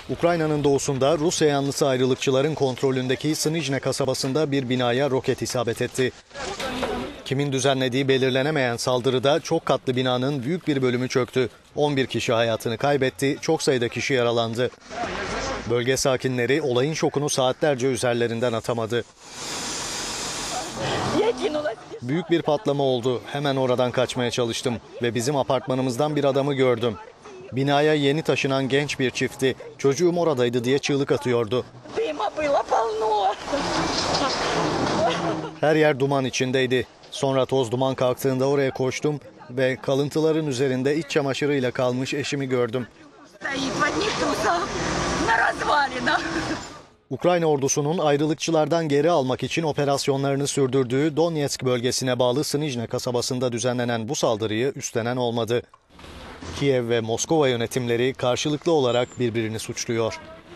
Ukrayna'nın doğusunda Rusya yanlısı ayrılıkçıların kontrolündeki Snizhne kasabasında bir binaya roket isabet etti. Kimin düzenlediği belirlenemeyen saldırıda çok katlı binanın büyük bir bölümü çöktü. 11 kişi hayatını kaybetti, çok sayıda kişi yaralandı. Bölge sakinleri olayın şokunu saatlerce üzerlerinden atamadı. Büyük bir patlama oldu. Hemen oradan kaçmaya çalıştım ve bizim apartmanımızdan bir adamı gördüm. Binaya yeni taşınan genç bir çiftti. Çocuğum oradaydı diye çığlık atıyordu. Her yer duman içindeydi. Sonra toz duman kalktığında oraya koştum ve kalıntıların üzerinde iç çamaşırıyla kalmış eşimi gördüm. Ukrayna ordusunun ayrılıkçılardan geri almak için operasyonlarını sürdürdüğü Donetsk bölgesine bağlı Snizhne kasabasında düzenlenen bu saldırıyı üstlenen olmadı. Kiev ve Moskova yönetimleri karşılıklı olarak birbirini suçluyor.